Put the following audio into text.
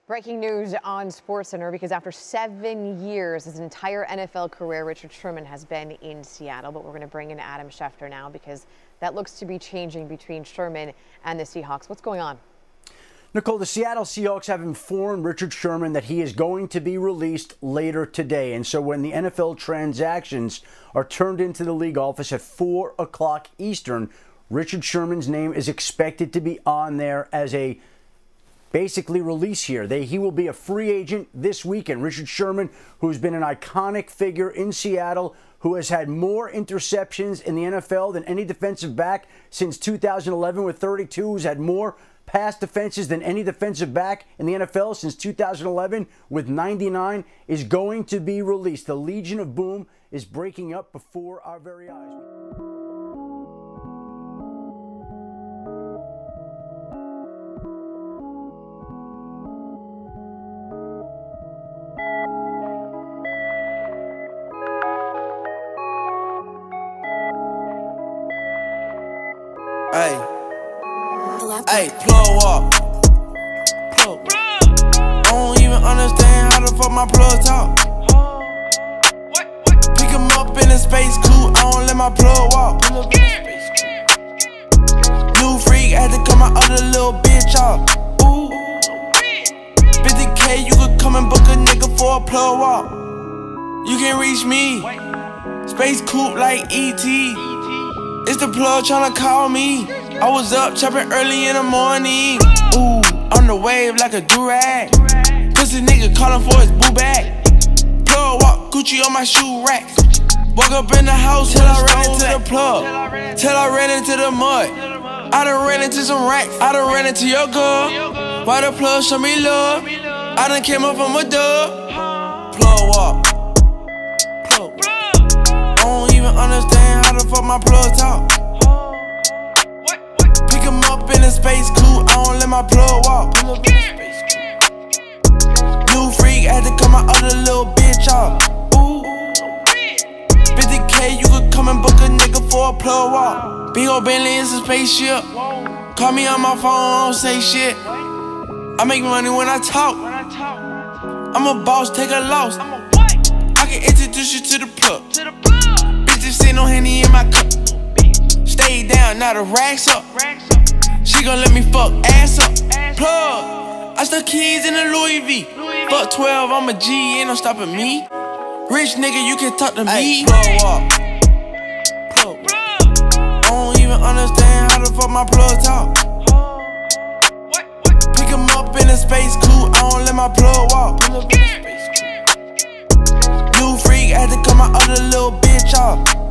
Breaking news on SportsCenter, because after 7 years, his entire NFL career, Richard Sherman has been in Seattle. But we're going to bring in Adam Schefter now, because that looks to be changing between Sherman and the Seahawks. What's going on? Nicole, the Seattle Seahawks have informed Richard Sherman that he is going to be released later today. And so when the NFL transactions are turned into the league office at 4 o'clock Eastern, Richard Sherman's name is expected to be on there as a basically release here. He will be a free agent this weekend. Richard Sherman, who's been an iconic figure in Seattle, who has had more interceptions in the NFL than any defensive back since 2011 with 32, who's had more pass defenses than any defensive back in the NFL since 2011 with 99, is going to be released. The Legion of Boom is breaking up before our very eyes. Hey, plug up. I don't even understand how the fuck my plug talk. Pick him up in a space coupe, I don't let my plug walk. New freak, had to cut my other little bitch off. Ooh, 50K, you could come and book a nigga for a plug walk. You can reach me, space coupe like E.T. It's the plug tryna call me. I was up chopping early in the morning. Ooh, on the wave like a do-rag. Pussy nigga calling for his boo bag. Plug walk, Gucci on my shoe rack. Walk up in the house till I ran into the plug. Till I ran into the mud. I done ran into some racks. I done ran into your girl. Why the plug show me love? I done came up from a dub. Plug walk. I don't even understand how the fuck my plug talk. Pick him up in a space coupe, I don't let my plug walk. New freak, had to cut my other little bitch off. Ooh, 50K, you could come and book a nigga for a plug walk. Big ol' Bentley is a spaceship. Call me on my phone, I don't say shit. I make money when I talk. I'm a boss, take a loss. I can introduce you to the plug. Bitches sitting on Henny in my cup. Stay down, now the racks up. She gon' let me fuck ass up. Plug, I stuck keys in the Louis V. Fuck 12, I'm a G, ain't no stopping me. Rich nigga, you can talk to me. Plug walk. I don't even understand how the fuck my plug talk. Pick him up in a space coupe, I don't let my plug walk. New freak, had to cut my other little bitch off.